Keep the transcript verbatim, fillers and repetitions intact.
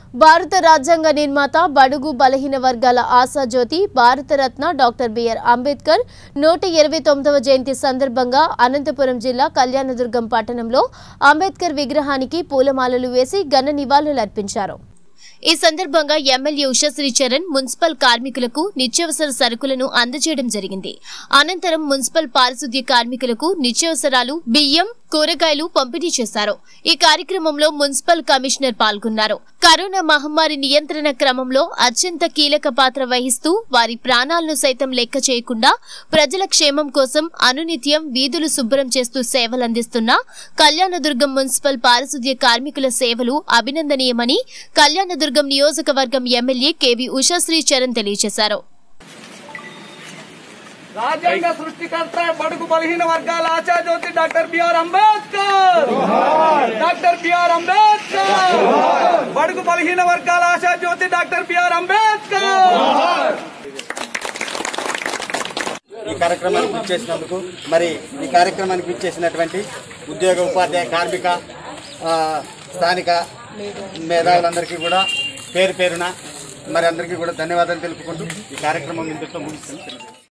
భారత రాజ్యాంగ నిర్మాత బడుగు బలహీన వర్గాల ఆశాజ్యోతి భారతరత్న డాక్టర్ బిఆర్ అంబేద్కర్ నూట ఇరవై తొమ్మిదవ జయంతి సందర్భంగా అనంతపురం జిల్లా కళ్యాణదుర్గం పట్టణంలో అంబేద్కర్ విగ్రహానికి పూలమాలలు వేసి ఘన నివాళులర్పించారు। ఈ సందర్భంగా ఎమ్మెల్యే ఉషశ్రీ చరణ్ మున్సిపల్ కార్మికులకు నిత్యావసర సరుకులను అందజేయడం జరిగింది। అనంతరం మున్సిపల్ పారిశుద్ధ్య కార్మికులకు నిత్యావసరాలు బియ్యం కూరగాయలు పంపిణీ చేశారు। ఈ కార్యక్రమంలో మున్సిపల్ కమిషనర్ పాల్గొన్నారు। కరోనా మహమ్మారి నియంత్రణ క్రమంలో అత్యంత కీలక పాత్ర వహిస్తూ వారి ప్రాణాలను సైతం లెక్క చేయకుండా ప్రజల క్షేమం కోసం అనునిత్యం వీధులు శుభ్రం చేస్తూ సేవలందిస్తున్న కళ్యాణదుర్గం మున్సిపల్ పారిశుద్ధ్య కార్మికుల సేవలు అభినందనీయమని కళ్యాణదుర్గం నియోజకవర్గం ఎమ్మెల్యే కేవి ఉషశ్రీ చరణ్ తెలియజేశారు। రాజ్యాంగ సృష్టికర్త బడుగు బలహీన వర్గాల ఆశాజ్యోతి డాక్టర్ బిఆర్ అంబేద్కర్ డాక్టర్ బిఆర్ అంబేద్కర్ బడుగు బలహీన వర్గాల ఆశాజ్యోతి డాక్టర్ బిఆర్ అంబేద్కర్। ఈ కార్యక్రమానికి విచ్చేసినందుకు మరి ఈ కార్యక్రమానికి విచ్చేసినటువంటి ఉద్యోగ ఉపాధ్యాయ కార్మిక స్థానిక మేధావులందరికీ కూడా పేరు పేరున మరి అందరికీ కూడా ధన్యవాదాలు తెలుపుకుంటూ ఈ కార్యక్రమం ఇంతతో ముగిస్తుంది।